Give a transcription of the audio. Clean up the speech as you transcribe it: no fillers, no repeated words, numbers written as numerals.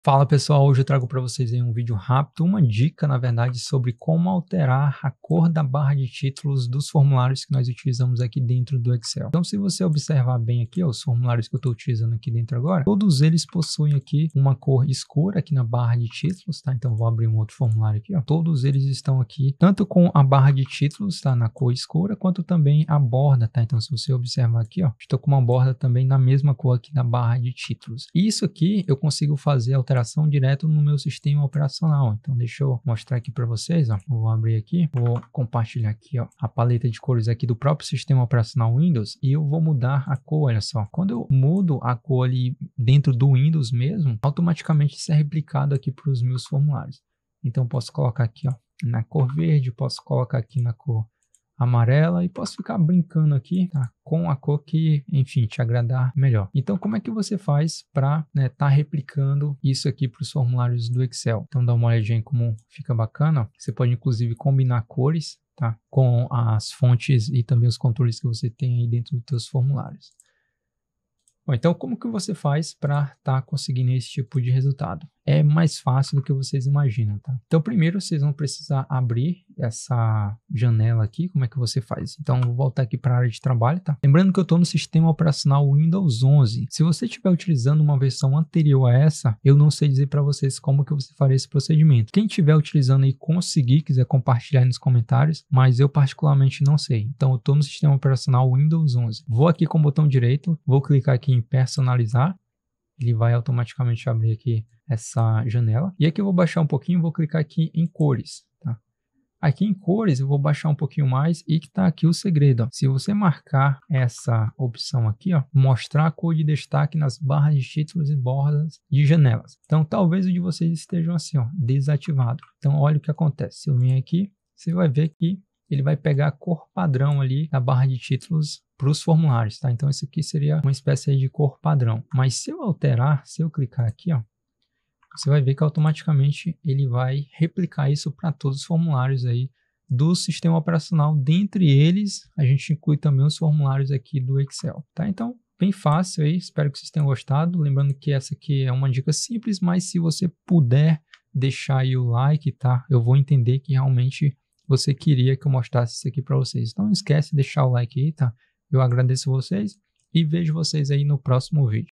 Fala pessoal, hoje eu trago para vocês aí um vídeo rápido, uma dica na verdade sobre como alterar a cor da barra de títulos dos formulários que nós utilizamos aqui dentro do Excel. Então se você observar bem aqui, ó, os formulários que eu estou utilizando aqui dentro agora, todos eles possuem aqui uma cor escura aqui na barra de títulos, tá? Então vou abrir um outro formulário aqui, ó. Todos eles estão aqui, tanto com a barra de títulos, tá? Na cor escura, quanto também a borda, tá? Então se você observar aqui, ó, estou com uma borda também na mesma cor aqui da barra de títulos. E isso aqui eu consigo fazer alteração direto no meu sistema operacional. Então deixa eu mostrar aqui para vocês, ó. Vou abrir aqui, vou compartilhar aqui, ó, a paleta de cores aqui do próprio sistema operacional Windows e eu vou mudar a cor, olha só. Quando eu mudo a cor ali dentro do Windows mesmo, automaticamente isso é replicado aqui para os meus formulários. Então posso colocar aqui, ó, na cor verde, posso colocar aqui na cor amarela e posso ficar brincando aqui, tá, com a cor que, enfim, te agradar melhor. Então, como é que você faz para tá replicando isso aqui para os formulários do Excel? Então, dá uma olhadinha em como fica bacana. Você pode, inclusive, combinar cores, tá, com as fontes e também os controles que você tem aí dentro dos seus formulários. Bom, então, como que você faz para estar conseguindo esse tipo de resultado? É mais fácil do que vocês imaginam, tá? Então, primeiro, vocês vão precisar abrir essa janela aqui. Como é que você faz? Então, vou voltar aqui para a área de trabalho, tá? Lembrando que eu estou no sistema operacional Windows 11. Se você estiver utilizando uma versão anterior a essa, eu não sei dizer para vocês como que você faria esse procedimento. Quem estiver utilizando aí, conseguir, quiser compartilhar aí nos comentários, mas eu particularmente não sei. Então, eu estou no sistema operacional Windows 11. Vou aqui com o botão direito, vou clicar aqui em personalizar. Ele vai automaticamente abrir aqui essa janela. E aqui eu vou baixar um pouquinho, vou clicar aqui em cores, tá? Aqui em cores eu vou baixar um pouquinho mais e que está aqui o segredo, ó. Se você marcar essa opção aqui, ó, mostrar a cor de destaque nas barras de títulos e bordas de janelas. Então talvez o de vocês estejam assim, ó, desativado. Então olha o que acontece. Se eu vim aqui, você vai ver que ele vai pegar a cor padrão ali da barra de títulos para os formulários, tá? Então isso aqui seria uma espécie de cor padrão. Mas se eu alterar, se eu clicar aqui, ó, você vai ver que automaticamente ele vai replicar isso para todos os formulários aí do sistema operacional. Dentre eles, a gente inclui também os formulários aqui do Excel, tá? Então, bem fácil aí, espero que vocês tenham gostado. Lembrando que essa aqui é uma dica simples, mas se você puder deixar aí o like, tá? Eu vou entender que realmente você queria que eu mostrasse isso aqui para vocês. Então não esquece de deixar o like aí, tá? Eu agradeço vocês e vejo vocês aí no próximo vídeo.